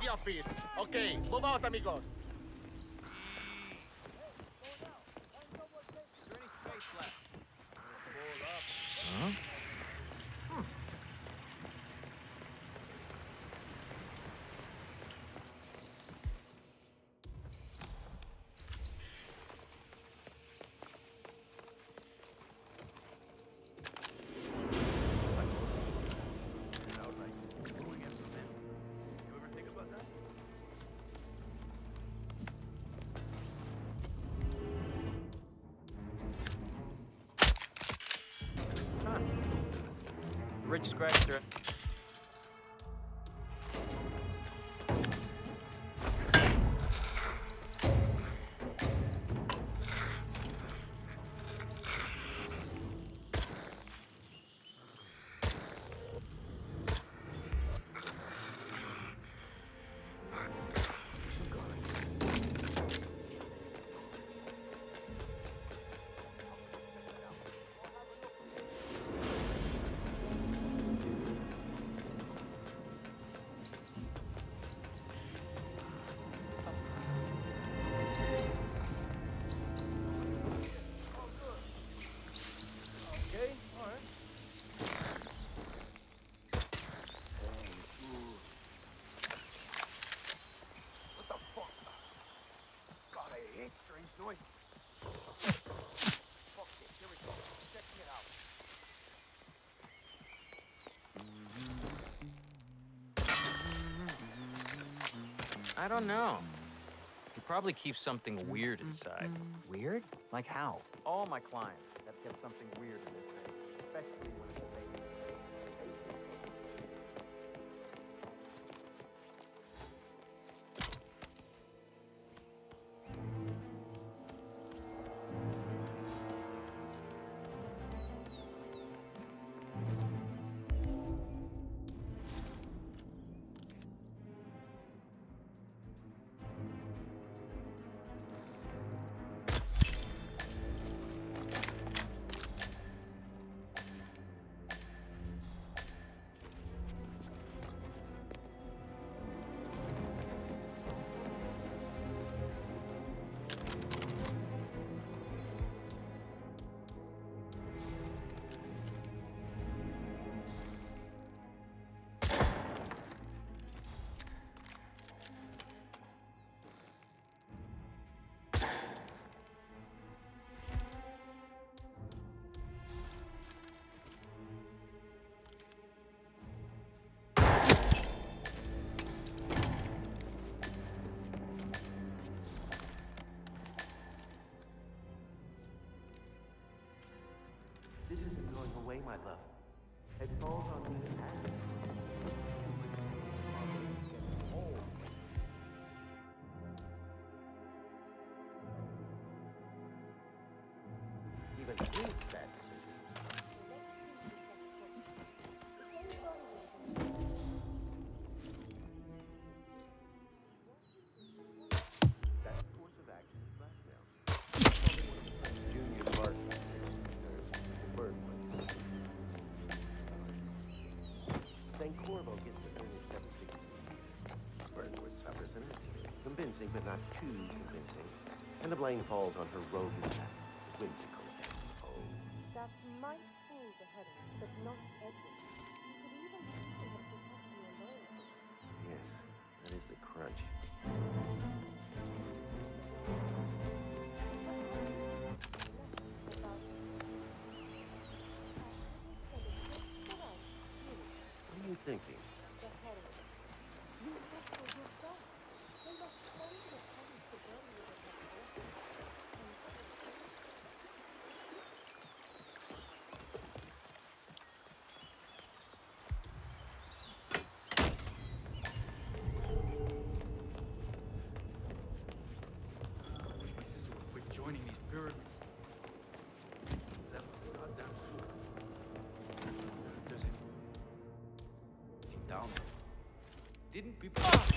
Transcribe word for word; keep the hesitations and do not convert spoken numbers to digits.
the office. Okay, move out, amigos. Huh? Rich scratcher. I don't know. He probably keeps something weird inside. Weird? Like how? All my clients have kept something weird in their thing, especially when it's a baby. This isn't going away, my love. It falls on me fast. Even think that. That course of action is blackmail. Junior partner. Then Corvo gets to earn his seven figures. Burnworth suffers an accident. Convincing, but not too convincing. And the blame falls on her rogue attack. Whimsical. Oh. That might fool the heavens, but not Edward. You could even think they had protected you alone. Yes, that is the crunch. What are you thinking? Just heading. You have for yourself. They must tell you that coming to burn you would have opened. Quit joining these pyramids. That goddamn sword. Does it? Down. Didn't people?